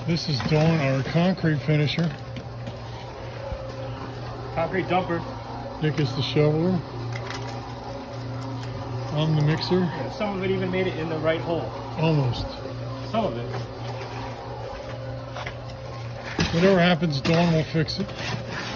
This is Dawn, our concrete finisher. Concrete dumper. Nick is the shoveler. I'm the mixer. Yeah, some of it even made it in the right hole. Almost. Some of it. Whatever happens, Dawn will fix it.